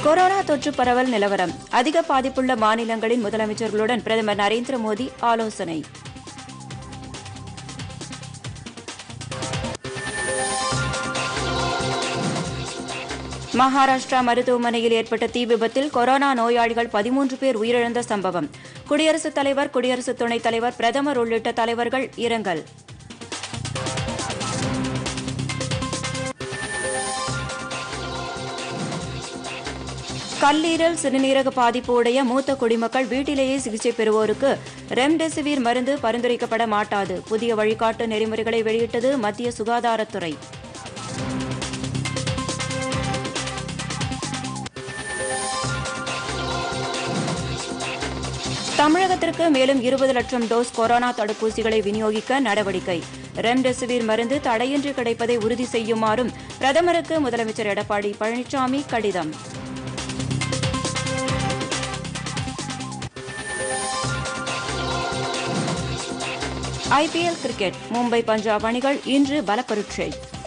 Corona தொற்று பரவல் நிலவரம். அதிக பாதிப்புள்ள மாநிலங்களின் முதலமைச்சர்களுடன் பிரதமர் நரேந்திர மோடி ஆலோசனை. மகாராஷ்டிரா மருத்துவமனையில் ஏற்பட்ட தீ விபத்தில் கொரோனா நோயாளிகள் 13 பேர் உயிரிழந்த சம்பவம். குடியரசுத் தலைவர், குடியரசு துணைத் தலைவர், பிரதமர் உள்ளிட்ட தலைவர்கள் இரங்கல். கல்லீரல், சிறுநீரக பாதிப்பு உடைய மூத்த குடிமக்கள் வீட்டிலேயே சிகிச்சை பெறுவோருக்கு ரெம்டெசிவிர் மருந்து பரிந்துரைக்கப்பட மாட்டாது. புதிய வழிகாட்டு நெறிமுறைகளை வெளியிட்டது மத்திய சுகாதாரத்துறை. தமிழகத்திற்கு மேலும் 20 லட்சம் டோஸ் கொரோனா தடுப்பூசிகளை விநியோகிக்க நடவடிக்கை. ரெம்டெசிவிர் மருந்து தடையின்றி கிடைப்பதை உறுதி செய்யுமாறும் பிரதமருக்கு முதலமைச்சர் எடப்பாடி பழனிசாமி கடிதம். IPL cricket. மும்பை, பஞ்சாப் அணிகள் இன்று பலப்பரீட்சை.